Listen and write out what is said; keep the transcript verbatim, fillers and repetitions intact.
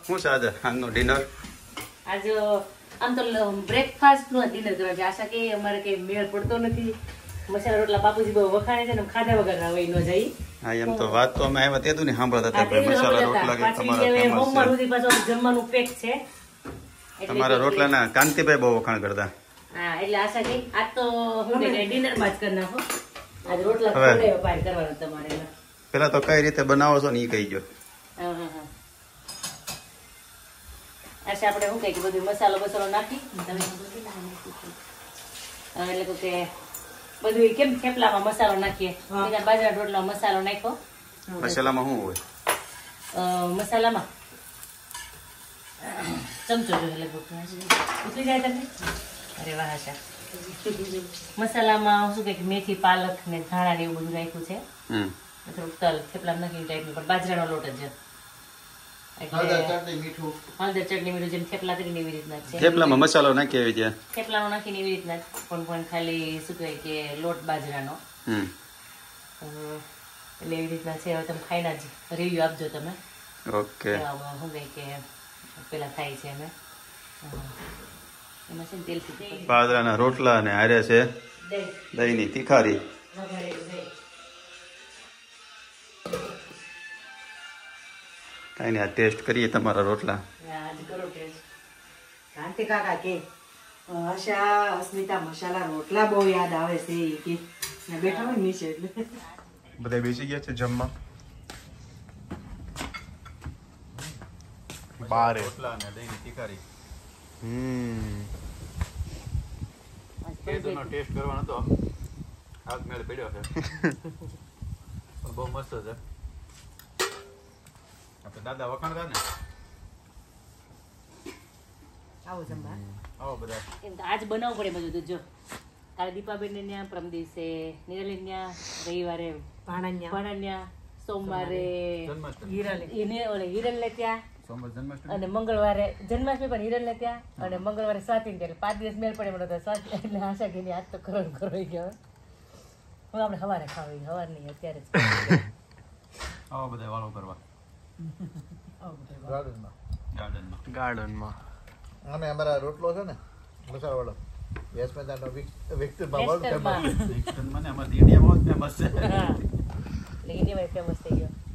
શું છે આજે આજનો ડિનર? આજે આમ તો બ્રેકફાસ્ટ નું ડિનર કરવા છે. આશા કે અમારે કઈ મેળ પડતો નથી. મસાલા રોટલા બાપુજી બહુ વખાણે છે ને ખાધા વગર ના હોય ન જાય. હા એમ તો વાત તો અમે આવ્યા તેતું નહીં સાંભળતા હતા ભાઈ. મસાલા રોટલા કે તમારા ફેમસ હોમમાં સુધી પાછું જમવાનું પેક છે. તમારા રોટલાના કાંતિભાઈ બહુ વખાણ કરતા. હા એટલે આશા કે આજ તો હું કે ડિનર માં જ કરી નાખો. આજ રોટલા થોડે પાર કરવાનો તમારે. પેલા તો કઈ રીતે બનાવો છો ને ઈ કહી ગયો. હા હા હા. આશા આપણે શું કઈ કે બધું મસાલો બસાલો નાખી તમે એટલે કે બધું કેમ થેપલામાં મસાલો નાખીએ બાજરા રોટલા મસાલો નાખો. મસાલામાં શું હોય? મસાલામાં ચમચો જોઈએ ઉતરી જાય તમને. અરે વાહ આશા. મસાલામાં શું કે મેથી પાલક ને ધાણા ને એવું બધું નાખ્યું છે. થોડુંક તલ થેપલામાં નાખી ટાઈપનું પણ બાજરાનો લોટ જ છે. હળદર ચટણી મીઠું જેમ થેપલા કરીને એવી રીતના છે. થેપલામાં મસાલો નાખી આવી જાય. થેપલાનો નાખીને એવી રીતના પણ પણ ખાલી શું કહેવાય કે લોટ બાજરાનો. એટલે એવી રીતના છે. હવે તમે ખાઈને જ રિવ્યુ આપજો તમે. ઓકે. શું કહે કે પેલા થાય છે અમે એમાં છે ને તેલ બાજરાના રોટલા અને હારે છે દહીંની તીખારી. કઈ નહીં આ ટેસ્ટ કરીએ તમારા રોટલા. કાંતિ કાકા કે આશા અસ્મિતા મસાલા રોટલા બહુ યાદ આવે છે કે બેઠા હોય નીચે એટલે બધા બેસી ગયા છે જમવા. બારે રોટલા અને દહીંની તીખારી. હમ કેદુનો ટેસ્ટ કરવાનો તો હાથ મેળ પડ્યો છે. પણ બહુ મસ્ત છે. આપણે દાદા વખાણતા ને આવો જમવા આવો બધા. એમ તો આજ બનાવવું પડે બધું. જો કાલે દીપાબેન ને ત્યાં, પરમ દિવસે નિરાલી ત્યાં, રવિવારે ભાણન્યા ભાણન્યા, સોમવારે હિરલ એને ઓલે હિરલ ને ત્યાં, સોમવાર જન્માષ્ટમી અને મંગળવારે જન્માષ્ટમી પણ હિરલ ને ત્યાં, અને મંગળવારે સ્વાતિ ને પાંચ દિવસ મેળ પડે મને તો સ્વાતિ એટલે આશા કે આજ તો કરો કરો ગયો. હું આપણે સવારે ખાવી સવાર નહીં અત્યારે જ આવો બધા વાળો કરવા ગાર્ડનમાં ગાર્ડનમાં ગાર્ડનમાં અમે અમારા રોટલો છે ને મસાલા વાળો યસ મેદાનો વ્યક્તિ બાબા વેસ્ટર્નમાં. મને અમારા ઇન્ડિયામાં ફેમસ છે. હા એટલે ઇન્ડિયામાં ફેમસ થઈ ગયો.